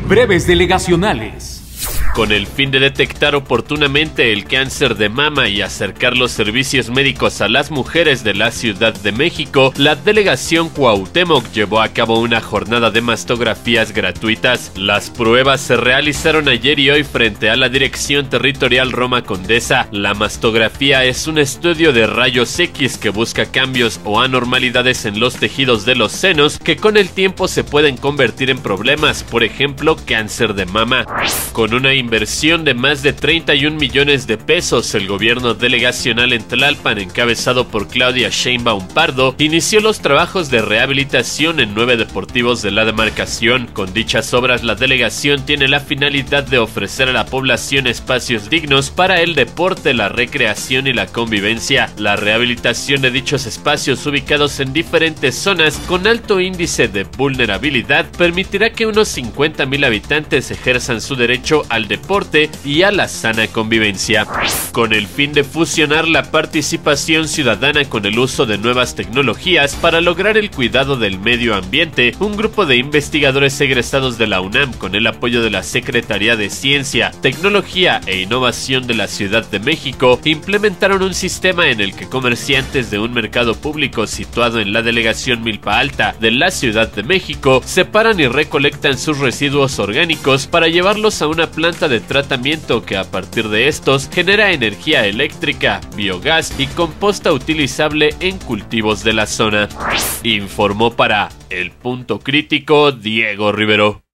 Breves delegacionales. Con el fin de detectar oportunamente el cáncer de mama y acercar los servicios médicos a las mujeres de la Ciudad de México, la delegación Cuauhtémoc llevó a cabo una jornada de mastografías gratuitas. Las pruebas se realizaron ayer y hoy frente a la Dirección Territorial Roma Condesa. La mastografía es un estudio de rayos X que busca cambios o anormalidades en los tejidos de los senos que con el tiempo se pueden convertir en problemas, por ejemplo, cáncer de mama. Con una inversión de más de 31 millones de pesos, el gobierno delegacional en Tlalpan, encabezado por Claudia Sheinbaum Pardo, inició los trabajos de rehabilitación en 9 deportivos de la demarcación. Con dichas obras, la delegación tiene la finalidad de ofrecer a la población espacios dignos para el deporte, la recreación y la convivencia. La rehabilitación de dichos espacios, ubicados en diferentes zonas con alto índice de vulnerabilidad, permitirá que unos 50,000 habitantes ejerzan su derecho al deporte y a la sana convivencia. Con el fin de fusionar la participación ciudadana con el uso de nuevas tecnologías para lograr el cuidado del medio ambiente, un grupo de investigadores egresados de la UNAM, con el apoyo de la Secretaría de Ciencia, Tecnología e Innovación de la Ciudad de México, implementaron un sistema en el que comerciantes de un mercado público situado en la delegación Milpa Alta de la Ciudad de México separan y recolectan sus residuos orgánicos para llevarlos a una planta de tratamiento que a partir de estos genera energía eléctrica, biogás y composta utilizable en cultivos de la zona. Informó para El Punto Crítico Diego Rivero.